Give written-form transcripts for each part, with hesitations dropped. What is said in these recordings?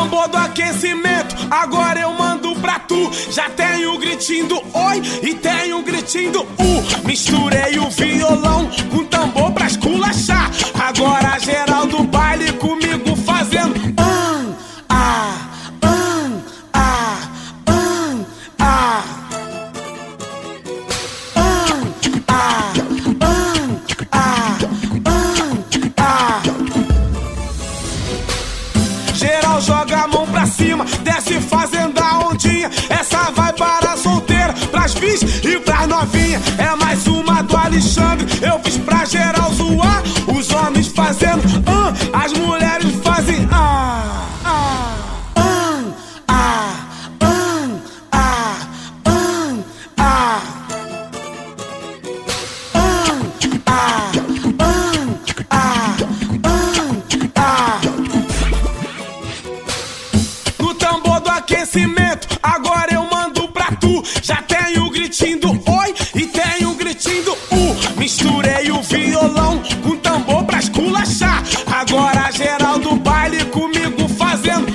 tambor do aquecimento, agora eu mando pra tu. Já tem o gritinho do oi e tem o gritinho do Misturei o violão com tambor pra esculachar. Agora geral do baile comigo fazendo Geral joga a mão pra cima, desce fazendo a ondinha. Essa vai para solteira, pras bis e pras novinha. É mais uma do Alexandre, eu fiz pra geral zoar. Os homens fazendo as mulheres fazem No tambor do aquecimento, agora eu mando pra tu. Já tem o gritinho do oi e tem o gritinho do Misturei o violão com tambor pra esculachar. Agora geral do baile comigo fazendo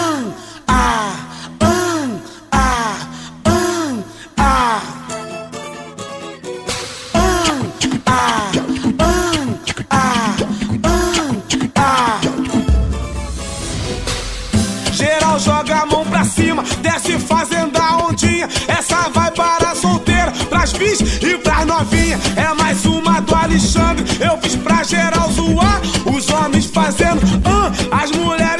Geral joga a mão pra cima, desce fazendo a ondinha. Essa vai para solteira, pras bis e pras novinha. É mais uma do Alexandre, eu fiz pra geral zoar. Os homens fazendo as mulheres